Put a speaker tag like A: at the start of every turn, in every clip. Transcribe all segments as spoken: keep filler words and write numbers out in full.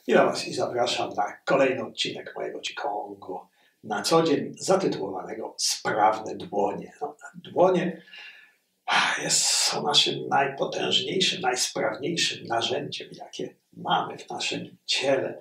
A: Witam Was i zapraszam na kolejny odcinek mojego Qigongu, na co dzień zatytułowanego Sprawne dłonie. No, dłonie jest, są naszym najpotężniejszym, najsprawniejszym narzędziem, jakie mamy w naszym ciele.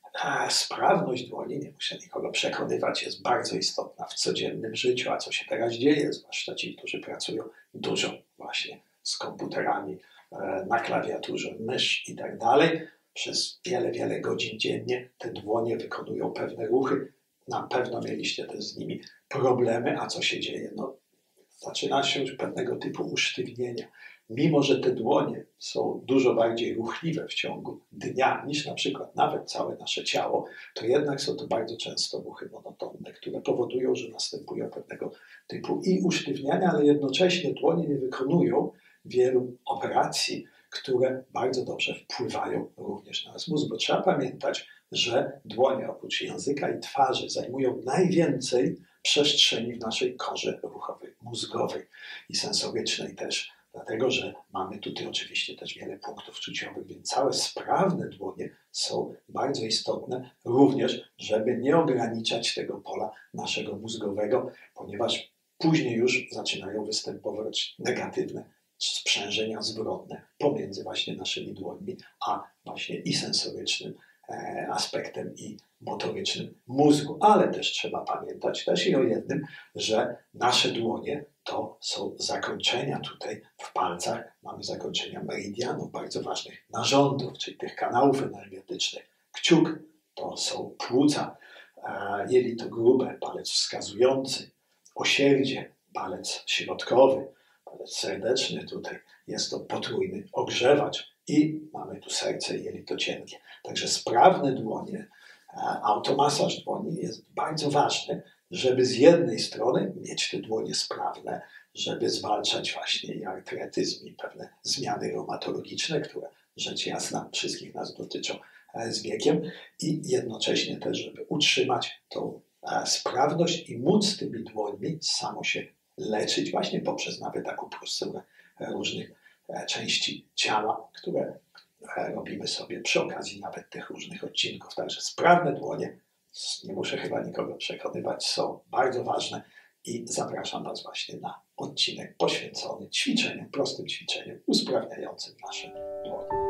A: A sprawność dłoni, nie muszę nikogo przekonywać, jest bardzo istotna w codziennym życiu, a co się teraz dzieje, zwłaszcza ci, którzy pracują dużo właśnie z komputerami, na klawiaturze, mysz i tak dalej. Przez wiele, wiele godzin dziennie te dłonie wykonują pewne ruchy. Na pewno mieliście też z nimi problemy. A co się dzieje? No, zaczyna się już pewnego typu usztywnienia. Mimo że te dłonie są dużo bardziej ruchliwe w ciągu dnia niż na przykład nawet całe nasze ciało, to jednak są to bardzo często ruchy monotonne, które powodują, że następują pewnego typu i usztywniania, ale jednocześnie dłonie nie wykonują wielu operacji, które bardzo dobrze wpływają również na nasz mózg, bo trzeba pamiętać, że dłonie oprócz języka i twarzy zajmują najwięcej przestrzeni w naszej korze ruchowej, mózgowej i sensorycznej też, dlatego że mamy tutaj oczywiście też wiele punktów czuciowych, więc całe sprawne dłonie są bardzo istotne również, żeby nie ograniczać tego pola naszego mózgowego, ponieważ później już zaczynają występować negatywne sprzężenia zwrotne pomiędzy właśnie naszymi dłońmi, a właśnie i sensorycznym e, aspektem i motorycznym mózgu. Ale też trzeba pamiętać też i o jednym, że nasze dłonie to są zakończenia tutaj w palcach. Mamy zakończenia meridianów, bardzo ważnych narządów, czyli tych kanałów energetycznych. Kciuk to są płuca, e, jelito grube, palec wskazujący, osierdzie, palec środkowy, palec serdeczny tutaj, jest to potrójny ogrzewacz i mamy tu serce i jelito cienkie. Także sprawne dłonie, automasaż dłoni jest bardzo ważny, żeby z jednej strony mieć te dłonie sprawne, żeby zwalczać właśnie i artretyzm i pewne zmiany reumatologiczne, które rzecz jasna wszystkich nas dotyczą z wiekiem, i jednocześnie też, żeby utrzymać tą sprawność i móc tymi dłońmi samo się leczyć właśnie poprzez nawet akupunkturę różnych części ciała, które robimy sobie przy okazji nawet tych różnych odcinków. Także sprawne dłonie, nie muszę chyba nikogo przekonywać, są bardzo ważne i zapraszam Was właśnie na odcinek poświęcony ćwiczeniom, prostym ćwiczeniom usprawniającym nasze dłonie.